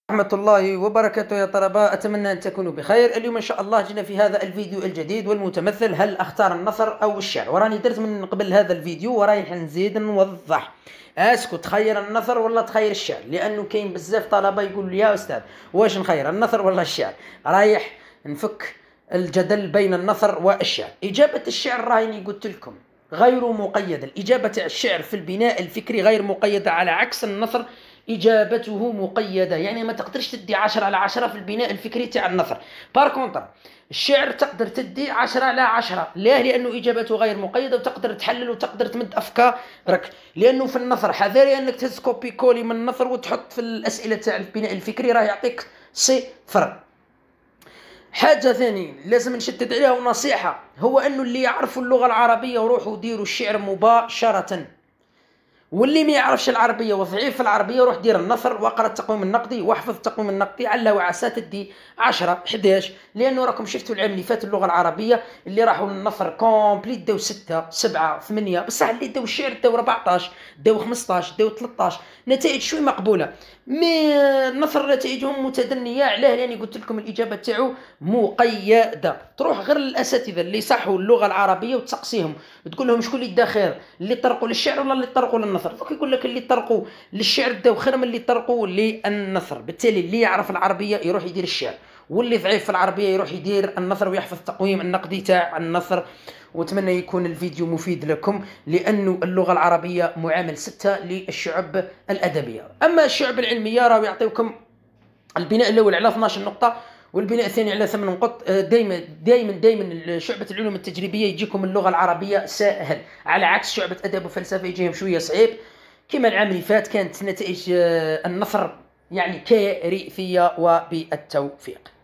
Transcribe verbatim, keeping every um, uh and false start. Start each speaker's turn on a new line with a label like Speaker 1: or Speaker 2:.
Speaker 1: ورحمة الله وبركاته يا طلبة، أتمنى أن تكونوا بخير. اليوم إن شاء الله جينا في هذا الفيديو الجديد والمتمثل هل أختار النثر أو الشعر. وراني درت من قبل هذا الفيديو ورايح نزيد نوضح اسكو تخير النثر ولا تخير الشعر، لأنه كاين بزاف طلبة يقول لي يا أستاذ واش نخير النثر ولا الشعر. رايح نفك الجدل بين النثر والشعر. إجابة الشعر راهي قلت لكم غير مقيدة، الإجابة تاع الشعر في البناء الفكري غير مقيدة، على عكس النثر إجابته مقيدة. يعني ما تقدرش تدي عشرة على عشرة في البناء الفكري تاع النثر. بار كونتر الشعر تقدر تدي عشرة على عشرة، ليه؟ لأنه إجابته غير مقيدة وتقدر تحلل وتقدر تمد أفكارك. لأنه في النثر حذاري أنك تهز كوبي كولي من النثر وتحط في الأسئلة تاع البناء الفكري، راه يعطيك صفر. حاجة ثانية لازم نشدد عليها ونصيحة، هو أنه اللي يعرفوا اللغة العربية وروحوا ديروا الشعر مباشرة، واللي ما يعرفش العربيه وضعيف في العربيه روح دير النثر واقرا التقويم النقدي واحفظ التقويم النقدي، علا وعسى تدي عشرة حداش. لانه راكم شفتوا العام اللي فات اللغه العربيه اللي راحوا للنثر كومبلي داو ستة سبعة ثمانية، بصح اللي داو الشعر داو أربعطاش داو خمسطاش داو ثلاطاش، نتائج شوي مقبوله. مي النثر نتائجهم متدنيه، علاه؟ لاني قلت لكم الاجابه تاعو مقيده. تروح غير للاساتذه اللي صحوا اللغه العربيه وتسقسيهم تقول لهم شكون اللي دا خير، اللي طرقوا للشعر ولا اللي طرقوا للنثر؟ دوك يقول لك اللي طرقوا للشعر داو خير من اللي طرقوا للنثر. بالتالي اللي يعرف العربيه يروح يدير الشعر، واللي ضعيف في العربيه يروح يدير النثر ويحفظ التقويم النقدي تاع النثر. واتمنى يكون الفيديو مفيد لكم، لانه اللغه العربيه معامل ستة للشعب الادبيه. اما الشعب العلميه راهو يعطيوكم البناء الاول على اثناش نقطه والبناء الثاني على ثمان نقط. دائما دائما دائما شعبة العلوم التجريبية يجيكم اللغة العربية سهل، على عكس شعبة أدب وفلسفة يجيهم شوية صعيب. كما العام اللي فات كانت نتائج النثر يعني كارثية، وبالتوفيق.